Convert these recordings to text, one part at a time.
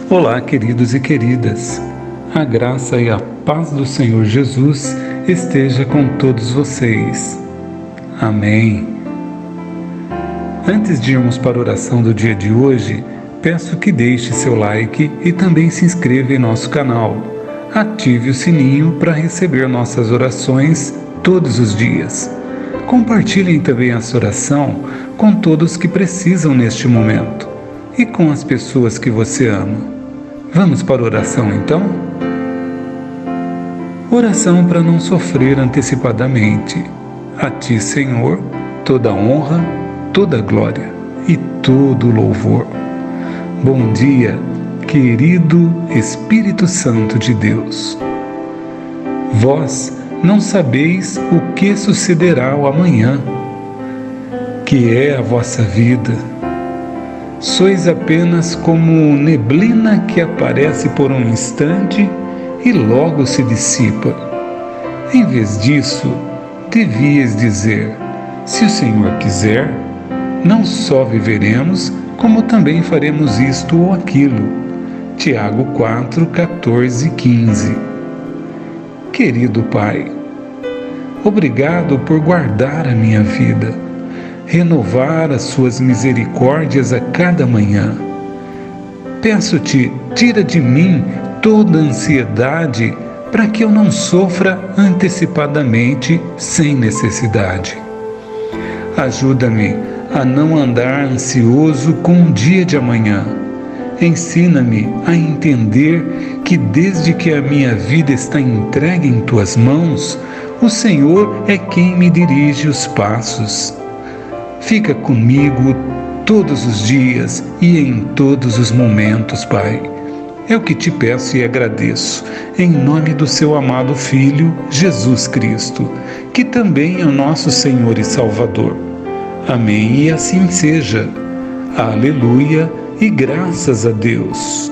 Olá, queridos e queridas. A graça e a paz do Senhor Jesus esteja com todos vocês. Amém. Antes de irmos para a oração do dia de hoje, peço que deixe seu like e também se inscreva em nosso canal. Ative o sininho para receber nossas orações todos os dias. Compartilhem também essa oração com todos que precisam neste momento e com as pessoas que você ama. Vamos para a oração então? Oração para não sofrer antecipadamente. A Ti, Senhor, toda honra, toda glória e todo louvor. Bom dia, querido Espírito Santo de Deus. Vós não sabeis o que sucederá ao amanhã, que é a vossa vida. Sois apenas como neblina que aparece por um instante e logo se dissipa. Em vez disso, devias dizer: se o Senhor quiser, não só viveremos, como também faremos isto ou aquilo. Tiago 4, 14 e 15. Querido Pai, obrigado por guardar a minha vida, renovar as suas misericórdias a cada manhã. Peço-te, tira de mim toda ansiedade para que eu não sofra antecipadamente sem necessidade. Ajuda-me a não andar ansioso com o dia de amanhã. Ensina-me a entender que desde que a minha vida está entregue em tuas mãos, o Senhor é quem me dirige os passos. Fica comigo todos os dias e em todos os momentos, Pai. É o que te peço e agradeço, em nome do seu amado Filho, Jesus Cristo, que também é o nosso Senhor e Salvador. Amém, e assim seja. Aleluia e graças a Deus.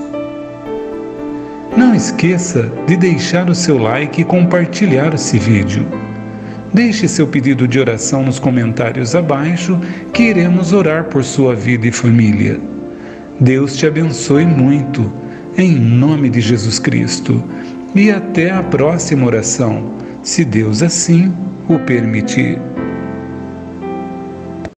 Não esqueça de deixar o seu like e compartilhar esse vídeo. Deixe seu pedido de oração nos comentários abaixo, que iremos orar por sua vida e família. Deus te abençoe muito, em nome de Jesus Cristo, e até a próxima oração, se Deus assim o permitir.